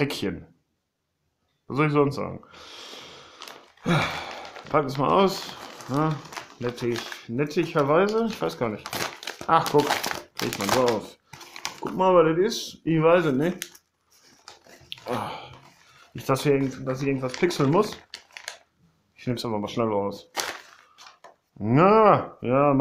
Päckchen. Was soll ich sonst sagen? Pack es mal aus. Ja, nettigerweise. Ich weiß gar nicht. Ach, guck. Kriegt man so aus. Guck mal, was das ist. Ich weiß es nicht. Nicht, dass ich irgendwas pixeln muss. Ich nehme es einfach mal schnell raus. Na, ja,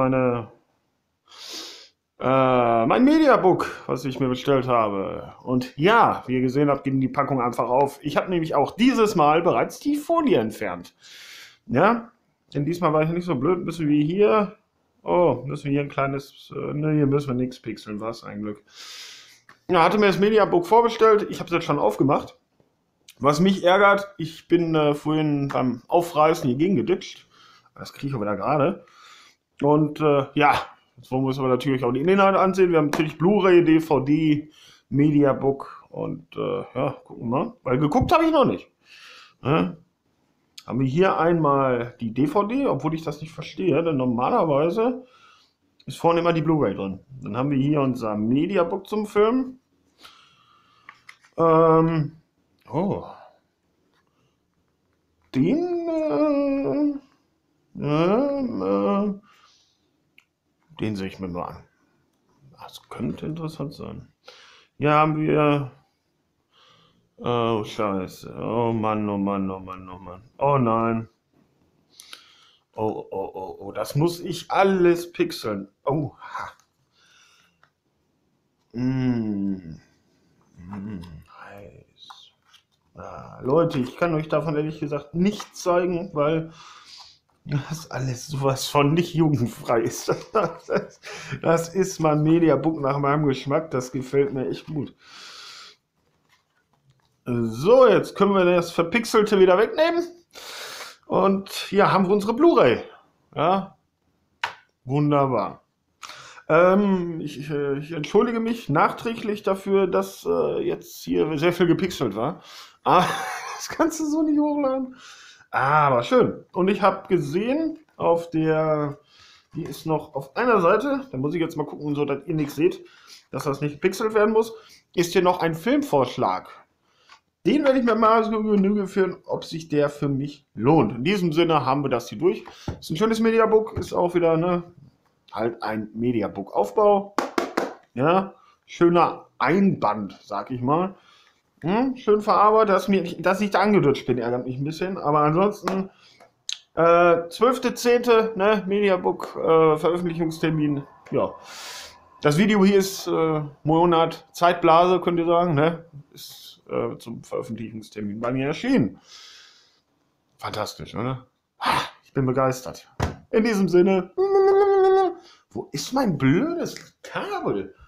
mein Mediabook, was ich mir bestellt habe. Und ja, wie ihr gesehen habt, ging die Packung einfach auf. Ich habe nämlich auch dieses Mal bereits die Folie entfernt. Ja, denn diesmal war ich nicht so blöd. Müssen wir hier... Oh, müssen wir hier ein kleines... Ne, hier müssen wir nichts pixeln, was ein Glück. Ja, hatte mir das Mediabook vorbestellt. Ich habe es jetzt schon aufgemacht. Was mich ärgert, ich bin vorhin beim Aufreißen hier gegengeditscht. Das kriege ich auch wieder gerade. Und ja, jetzt wollen wir uns aber natürlich auch die Inhalte ansehen. Wir haben natürlich Blu-ray, DVD, Mediabook und ja, gucken wir mal. Weil geguckt habe ich noch nicht. Haben wir hier einmal die DVD, obwohl ich das nicht verstehe, denn normalerweise ist vorne immer die Blu-ray drin. Dann haben wir hier unser Mediabook zum Film. Oh. Den sehe ich mir mal an. Das könnte interessant sein. Hier haben wir... Oh, scheiße. Oh Mann, oh Mann, oh Mann, oh Mann. Oh nein. Oh, das muss ich alles pixeln. Oh, ha. Heiß. Leute, ich kann euch davon ehrlich gesagt nichts zeigen, weil das alles sowas von nicht jugendfrei ist. Das ist mein Mediabook nach meinem Geschmack. Das gefällt mir echt gut. So, jetzt können wir das Verpixelte wieder wegnehmen. Und ja, haben wir unsere Blu-ray. Ja, wunderbar. Ich entschuldige mich nachträglich dafür, dass jetzt hier sehr viel gepixelt war. Ah, das kannst du so nicht hochladen. Aber schön. Und ich habe gesehen, die ist noch auf einer Seite, da muss ich jetzt mal gucken, so dass ihr nichts seht, dass das nicht gepixelt werden muss, ist hier noch ein Filmvorschlag. Den werde ich mir mal so Genüge führen, ob sich der für mich lohnt. In diesem Sinne haben wir das hier durch. Ist ein schönes Mediabook, ist auch wieder halt ein Mediabook-Aufbau. Ja, schöner Einband, sag ich mal. Schön verarbeitet, dass ich da angedutscht bin, ärgert mich ein bisschen. Aber ansonsten 12.10. Ne, Mediabook Veröffentlichungstermin. Ja, das Video hier ist Monat Zeitblase, könnt ihr sagen. Ne? Ist zum Veröffentlichungstermin bei mir erschienen. Fantastisch, oder? Ich bin begeistert. In diesem Sinne, wo ist mein blödes Kabel?